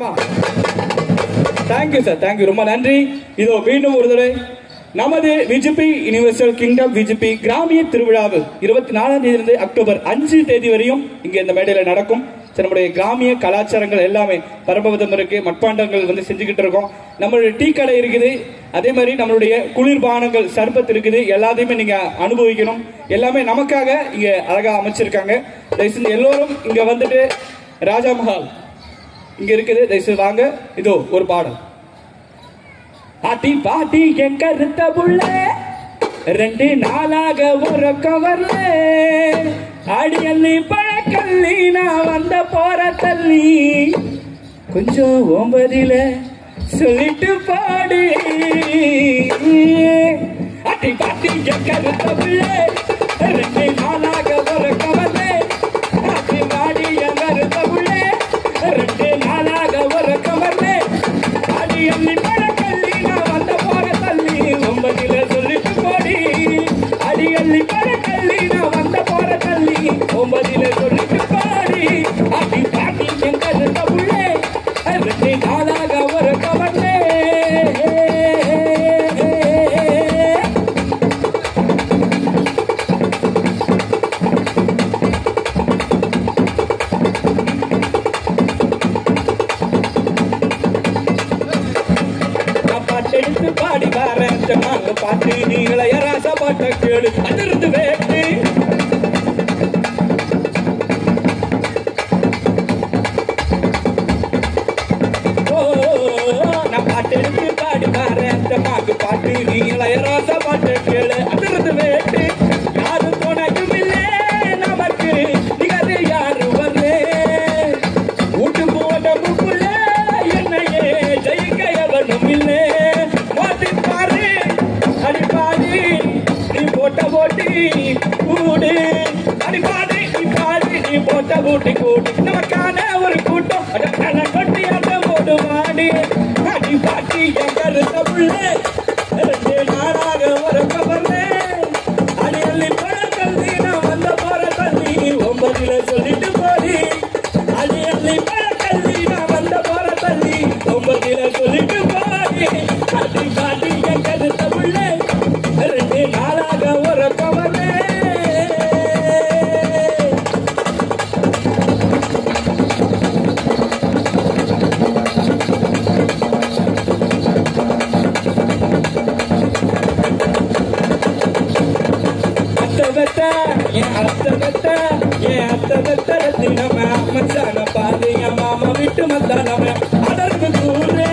Thank you sir, thank you. ரொம்ப நன்றி. இதோ மீண்டும் ஒரு தடவை நமது VGP Universal Kingdom VGP கிராமிய திருவிழாவு 24ஆம் தேதியிலிருந்து அக்டோபர் 5 தேதி வரையும் இங்க இந்த மேடையில நடக்கும். நம்முடைய கிராமிய கலாச்சாரங்கள் எல்லாமே பரமபதம் இருக்கு, மட்பாண்டங்கள் வந்து செஞ்சுக்கிட்டு இருக்கோம். நம்மளுடைய டீ கடை இருக்குது, அதே மாதிரி நம்மளுடைய குளிர்பானங்கள் சர்பத் இருக்குது. எல்லாத்தையுமே நீங்க அனுபவிக்கணும். எல்லாமே நமக்காக இங்க அழகா அமைச்சிருக்காங்க. தயவுசெய்து எல்லோரும் இங்க வந்துட்டு ராஜா மஹால் இங்க இருக்குது, தயவுசெய்து வாங்க. இதோ ஒரு பாடல். ஆட்டி பாட்டி என் கருத்த புள்ள 2 நாளாக ஒரு கவர்ல ஆடி அள்ளி பழக்கல்லி நான் வந்த போற தள்ளி கொஞ்சம் 9ல சொல்லிட்டு பாடு. ஆட்டி பாட்டி என் கருத்த புள்ள 2 நாளாக ஒரு கவர்ல ஆட்டி பாடி என் கருத்த புள்ள 2 நாளாக ஒரு கவர்ல ஆடி அள்ளி பழக்கல்லி நான் வந்த போற தள்ளி 9ல சொல்லிட்டு போடி. அடி அள்ளி பழக்கல்லி நான் வந்த போற தள்ளி 9ல சொல்லிட்டு பாடி. அடி பாட்டி என் கருத்த புள்ளே 2 நாளாக ஒரு கவர்லே. பாட்டெடுத்து பாடி வாரேன் பாட்டு நீங்கள ராச பாட்ட கேளு அதிர்ந்து வேட்டு. நான் பாட்டெடுத்து பாடி வாரேன் பாட்டு நீங்கள ராச பாட்ட கேளு அதிர்ந்து வேட்டு. யாரும் துணையும் இல்லை நமக்கு நிகழ் யாரு வரலே ஊட்டு போடமுக்குள்ள என்னையே ஜெயிக்க எவனும் இல்லை. அடிப்பாடி நீ போட்ட போட்டி கூடு, அடிப்பாடி நீ பாடி நீ போட்ட போட்டி கூடு. நமக்கான ஒரு கூட்டம் அதற்கான கொட்டி அந்த போடு மாடி. அடி பாட்டி என் கருத்த புள்ளே 2 நாளாக ஒரு கவர்லே அடி அள்ளி பழக்கல்லி நான் வந்த போற தள்ளி 9ல சொல்லிட்டு போடி. அடி அள்ளி பழக்கல்லி நான் வந்த போற தள்ளி 9ல சொல்லிட்டு போடி. அடி பாட்டி என் கருத்த புள்ளே 2 நாளாக ஒரு கவர்லே. அத்தவத்த என் அத்தவத்த என் அத்தவத்த தினம மச்சான பாரு என் மாமா விட்டு மத்தானம அடர்ந்து கூறே